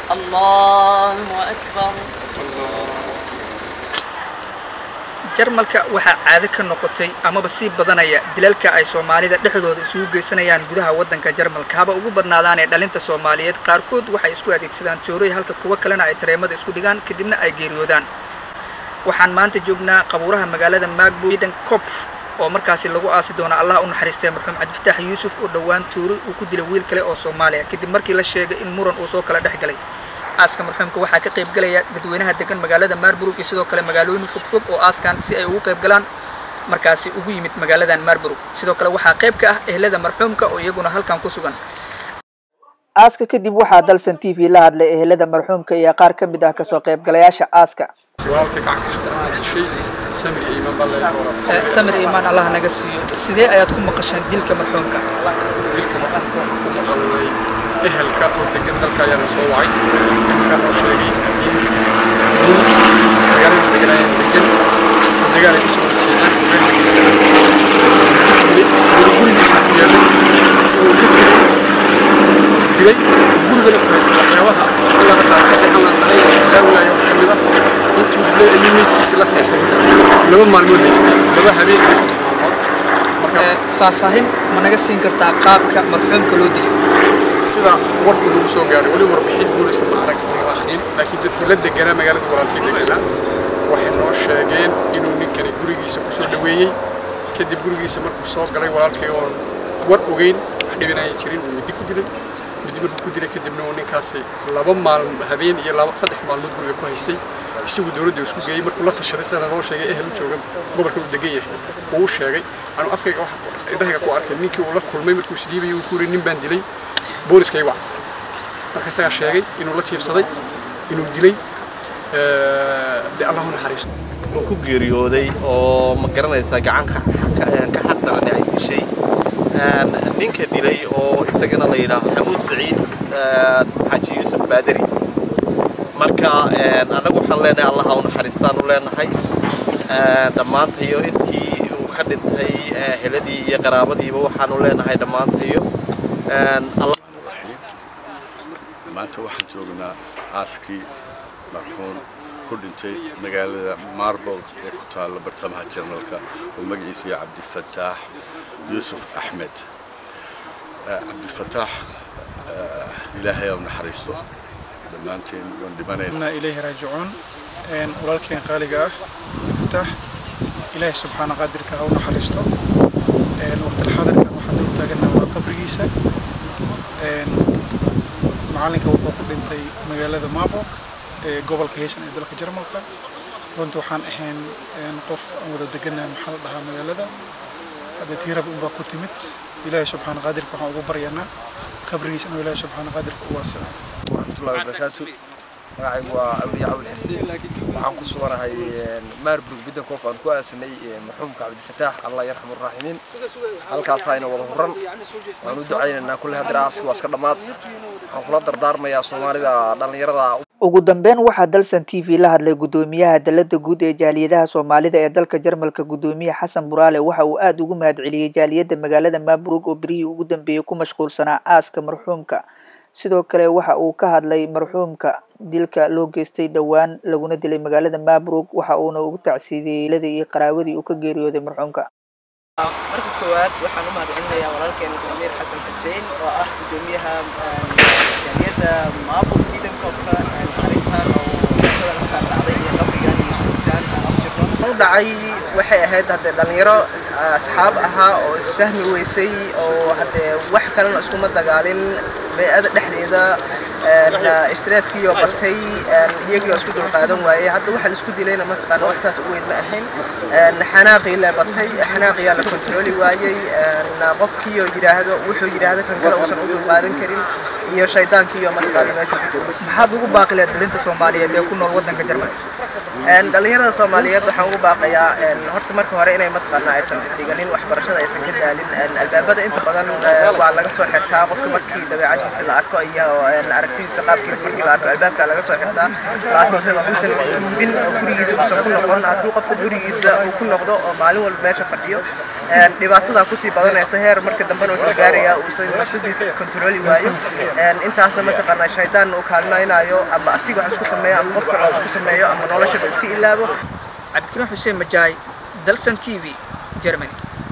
الله أكبر. jarmalka waxa caado ka noqotay ama si badanaya dilalka ay Soomaalida dhexdooda isugu geysanayaan gudaha wadanka Jarmalka haba ugu badnaadaan ee dhalinta Soomaaliyeed qaarkood waxay isku adeegsadaan toorey halka kuwa kalena ay tareemada isku dhigaan kadibna ay geeriyoodaan waxaan maanta joognaa qabuuraha magaalada Magdeburg Kopf oo markaasi lagu aasi doono Allah u naxariistay marxuum Cabdifataax Yuusuf oo dhawaan toorey uu ku dilay wiil kale oo Soomaaliya kadib markii la sheegay in muran uu soo kala dhexgalay aaska marxuumka waxa ka qayb galaya dadweynaha degan magaalada Marburg iyo sidoo kale magaalooyin fog oo aaskan si ay ugu qayb galaan markaasi ugu yimid magaaladan Marburg sidoo kale waxa qayb ka ah ehelada marxuumka oo iyaguna halkan ku sugan aaska kadib waxa dalsan TV la hadlay ehelada marxuumka iyo qaar ka mid ah ka soo qayb galayaasha aaska samir iimaan Allah naga siiyo sidee ayaad ku maqashaan dilka marxuumka ehelka oo degan dalka ayaa soo wacay ehelka oo sheegay in magaalada degan oo dagaalka ka soo jeedaan oo reerkiisa gurigiisa ku yaalo isagoo ka filay dilay guriga ku haysta waxyaabaha alla hadda ka saxan la dhacay ilaahay kamida intuu dilay ayuu meedkiisa la seexay laba maalmood haystay laba habeen haystay marka faahfaahin ma naga siin kartaa qaabka marxuumka loo dilay sida warku lagu soo gaaray wali warbixin booliska ma arag akhrin laakiin dadkii la deganaa magaalada walaalkii deganaa waxay noo sheegeen inuu ninkani gurigiisa ku soo dhaweeyay kadib gurigiisa markuu soo galay walaalkii oo war ogeyn wax dhibinaya jirin uu midi ku dilay markuu ku dilay kadibna uu ninkaasi laba maalmood habeen iyo saddex maalmood guriga ku haystay isagu dawladda isku geeyay markuu la tashaday sida loo sheegay ehel u jooga gobolka uu degan yahay uu sheegay anu afkayga waxa indhaha ku arkay ninkii uu la kulmay markuu isdiibay uu ku yiri nin baan dilay booliska iwa marka isaga sheegay inuu la jiibsaday inuu dilay Allahu naxariisto oo ku geeriyooday oo ma garanaysa gacan ka xaqdaran ay dishay ninka dilay oo isagana la yiraahdo Xamuud Saciid Xaaji Yuusuf Baadari marka anagu waxaan leenahay Allah u naxariistaan u leenahay dhamaantayo intii uu ka dhintay heladii iyo qaraabadiiba waxaan u leenahay dhamaantayo maanta waxaan joognaa aaskii marxuum ku dhintay magaalada Marburg ee ku taalla bartamaha Jarmalka oo magaciisu yahay Cabdifataax Yuusuf Axmed Cabdifataax ilaahay u naxariisto dhammaanteen oo dhimanayna ilayhi raajicuun walaalkeen qaaliga ah Cabdifataax ilaahay subxaanahu qadirka u naxariisto waqti xaadirkan waxaan u taaganaa waa qabrigiisa macalinka wuxuu ku dhintay magaalada Marburg ee gobolka Heesan ee dalka Jarmalka runtii waxaan ahayn qof aan wada deganaa maxal dhaha magaalada hada tiirab uba ku timid ilaahay subxaanahu qadirka waxaan ugu baryaynaa qabrigiisa inuu ilaahay subxaanahu qadirka u waasico warahmatullahi wabarakatuh magacaygu waa Abdi Cabdi Xirsi waxaan ku suganahay Marburg bidan koof aan ku aasanay marxuumka Cabdifataax Allah yarxamu raaximiin halkaas ayna wada huran waan u ducaynaynaa kulli hadraaski waa iska dhamaad waxaan kula dardaarmayaa Soomaalida dhalinyarada ugu dambeyn waxa dalsan TV la hadlay gudoomiyaha dalada guud ee jaaliyadaha Soomaalida ee dalka Jarmalka gudoomiyaha Xasan Buraale waxa uu aad ugu mahadceliyay jaaliyada magaalada Marburg oo berihii ugu dambeeyay ku mashquulsanaa aaska marxuumka sidoo kale waxa uu ka hadlay marxuumka dilka loo geystay dhawaan laguna dilay magaalada Marburg waxa uuna ugu tacsiidiyay ladii iyo qaraawadii uu ka geeriyooday marxuumka marka koowaad waxaan u mahadcelinayaa walaalkeen Samiir Xasan Xuseen oo ah gudoomiyaha jaaliyada Marburg bidan koofka arintan oo sida la taabtay iyo qabrigan iyo kutaan aan dhacay waxay ahayd hadda dhalinyaro asxaab ahaa oo isfahmi weysay oo hadda wax kale isku ma dagaalin bay'ada dhexdeeda stress-kii oo batay iyagii isku dul qaadan waayay hadda waxa la isku dilayna ma taqaan wax saas u weyn ma ahayn xanaaqii la batay xanaaqii la control waayay qofkii oo yiraahdo wuxuu yiraahdo kan kale uusan u dul qaadan karin iyo shaydaankii oo ma taqaan meesha ku jiro maxaad ugu baaqilay dalinta Soomaaliyeed ee ku nool wadanka Jarmalka dhalinyarada Soomaaliyeed waxaan ugu baaqayaa horta marka hore inay ma taqaan aysan isdiganin waxbarashada aysan ka daalin albaabada inta badan waa laga soo xirtaa qofka markii dabeecadiisa la arko iyo aragtidiisa qaabkiisa markii la arko albaabka laga soo xirtaa laakiin waxaan isdiibin oo gurigiisa ku noqon hadduu qofka gurigiisa uu ku noqdo oo maalin walba meesha fadhiyo dhibaatada ku sii badanayso heer marka dambena wuxuu gaarayaa uusan nafsadiisa kontrooli waayo intaasna mataqaanaa shaydaan uu kaalmaynayo ama asiga wax isku sameeyo ama qofka wax ku sameeyo ama noloshaba iska ilaabo. Cabdikariim Xuseen Majaay, Dalsan TV, Germany.